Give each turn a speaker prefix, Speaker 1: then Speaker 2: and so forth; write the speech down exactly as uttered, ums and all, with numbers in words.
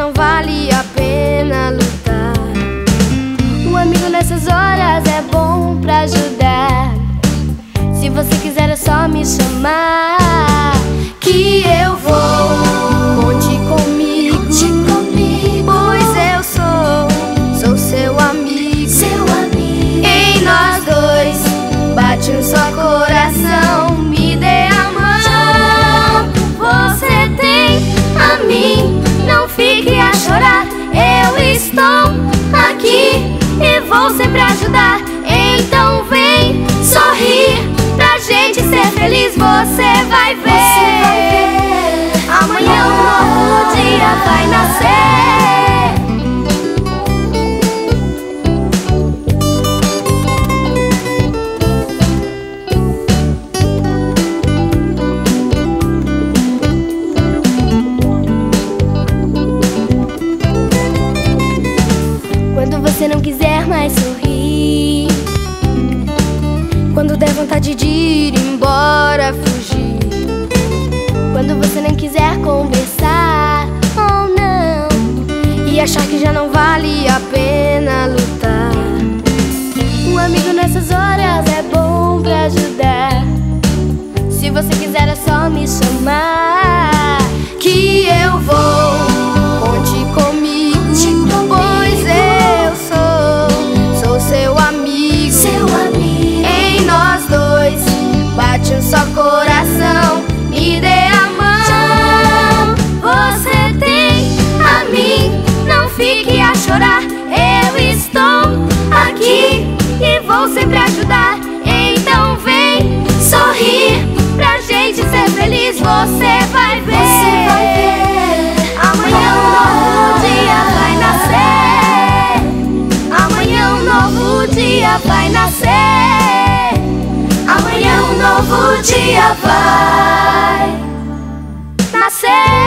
Speaker 1: não vale a pena lutar. Um amigo nessas horas é bom pra ajudar. Se você quiser é só me chamar, que eu vou. Conte comigo,
Speaker 2: Conte comigo,
Speaker 1: pois eu sou, sou seu amigo.
Speaker 2: seu amigo.
Speaker 1: Em nós dois bate um só coração. Me dê a mão, você tem a mim. Não fique a chorar, eu estou aqui e vou sempre ajudar. Então vem sorrir pra gente ser feliz. Você vai ver,
Speaker 2: Você vai ver.
Speaker 1: amanhã um novo dia vai nascer. Quando você não quiser mais sorrir, quando der vontade de ir embora, fugir, quando você nem quiser conversar, ou não, e achar que já não vale a pena lutar. Um amigo nessas horas é bom pra ajudar. Se você quiser é só me chamar, que eu vou. Conte comigo, pois eu sou, sou seu amigo.
Speaker 2: seu amigo.
Speaker 1: Em nós dois bate um só coração. Me dê a mão, você tem a mim. Não fique a chorar, eu estou aqui e vou sempre ajudar. Então vem sorrir pra gente ser feliz. Você vai ver,
Speaker 2: Você vai ver.
Speaker 1: amanhã um novo dia vai nascer. Amanhã um novo dia vai nascer. Amanhã um novo dia vai nascer.